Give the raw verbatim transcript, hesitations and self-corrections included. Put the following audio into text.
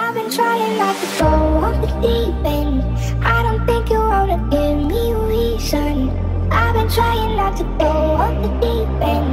I've been trying not to go off the deep end. I don't think you wanna give me a reason. I've been trying not to go off the deep end.